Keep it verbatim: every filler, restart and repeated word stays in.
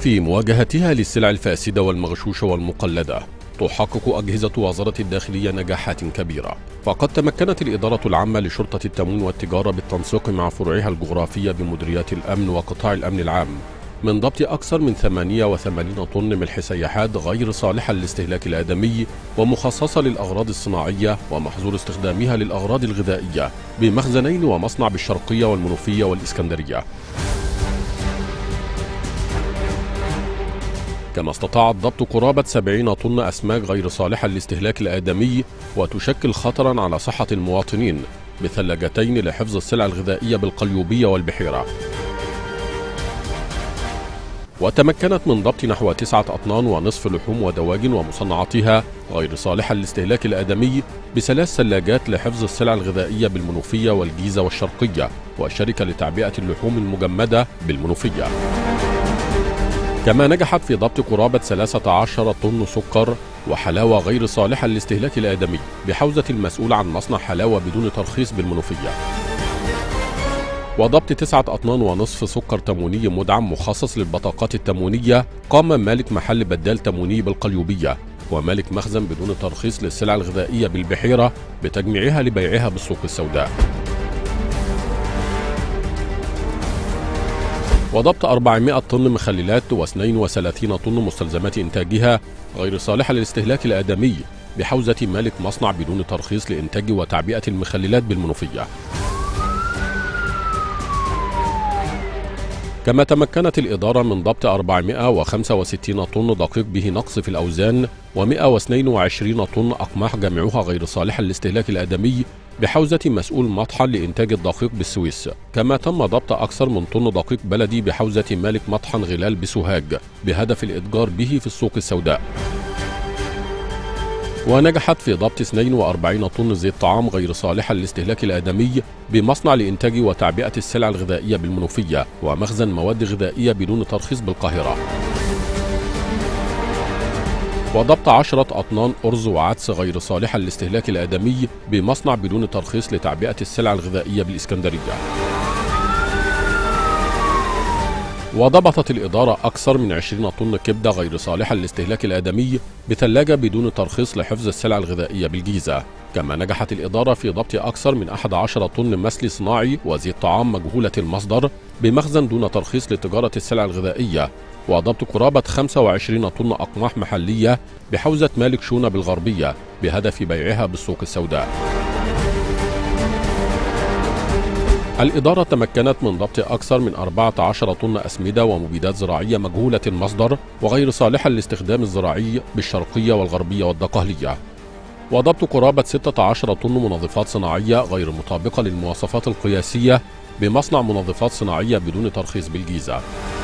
في مواجهتها للسلع الفاسدة والمغشوشة والمقلدة، تحقق أجهزة وزارة الداخلية نجاحات كبيرة، فقد تمكنت الإدارة العامة لشرطة التموين والتجارة بالتنسيق مع فروعها الجغرافية بمديريات الأمن وقطاع الأمن العام من ضبط أكثر من ثمانية وثمانين طن ملح سياحات غير صالحة للاستهلاك الآدمي ومخصصة للأغراض الصناعية ومحظور استخدامها للأغراض الغذائية بمخزنين ومصنع بالشرقية والمنوفية والإسكندرية. كما استطاعت ضبط قرابة سبعين طن أسماك غير صالحة للاستهلاك الآدمي وتشكل خطرا على صحة المواطنين بثلاجتين لحفظ السلع الغذائية بالقليوبية والبحيرة. وتمكنت من ضبط نحو تسعة أطنان ونصف لحوم ودواجن ومصنعاتها غير صالحة للاستهلاك الآدمي بثلاث ثلاجات لحفظ السلع الغذائية بالمنوفية والجيزة والشرقية والشركة لتعبئة اللحوم المجمدة بالمنوفية. كما نجحت في ضبط قرابة ثلاثة عشر طن سكر وحلاوة غير صالحة للاستهلاك الآدمي بحوزة المسؤول عن مصنع حلاوة بدون ترخيص بالمنوفية. وضبط تسعة أطنان ونصف سكر تمويني مدعم مخصص للبطاقات التموينية قام مالك محل بدال تمويني بالقليوبية ومالك مخزن بدون ترخيص للسلع الغذائية بالبحيرة بتجميعها لبيعها بالسوق السوداء. وضبط أربعمائة طن مخللات واثنين وثلاثين طن مستلزمات إنتاجها غير صالحة للاستهلاك الآدمي بحوزة مالك مصنع بدون ترخيص لإنتاج وتعبئة المخللات بالمنوفية. كما تمكنت الإدارة من ضبط أربعمائة وخمسة وستين طن دقيق به نقص في الأوزان ومائة واثنين وعشرين طن أقماح جميعها غير صالحة للاستهلاك الآدمي بحوزة مسؤول مطحن لإنتاج الدقيق بالسويس. كما تم ضبط أكثر من طن دقيق بلدي بحوزة مالك مطحن غلال بسوهاج بهدف الإتجار به في السوق السوداء. ونجحت في ضبط اثنين وأربعين طن زيت طعام غير صالحة للاستهلاك الآدمي بمصنع لإنتاج وتعبئة السلع الغذائية بالمنوفية ومخزن مواد غذائية بدون ترخيص بالقاهرة. وضبط عشرة أطنان أرز وعدس غير صالحة للاستهلاك الآدمي بمصنع بدون ترخيص لتعبئة السلع الغذائية بالإسكندرية. وضبطت الإدارة أكثر من عشرين طن كبدة غير صالحة للاستهلاك الآدمي بثلاجة بدون ترخيص لحفظ السلع الغذائية بالجيزة. كما نجحت الإدارة في ضبط أكثر من أحد عشر طن مسل صناعي وزيت طعام مجهولة المصدر بمخزن دون ترخيص لتجارة السلع الغذائية، وضبط قرابة خمسة وعشرين طن أقماح محلية بحوزة مالك شونة بالغربية بهدف بيعها بالسوق السوداء. الإدارة تمكنت من ضبط أكثر من أربعة عشر طن أسمدة ومبيدات زراعية مجهولة المصدر وغير صالحة للاستخدام الزراعي بالشرقية والغربية والدقهلية، وضبط قرابة ستة عشر طن منظفات صناعية غير مطابقة للمواصفات القياسية بمصنع منظفات صناعية بدون ترخيص بالجيزة.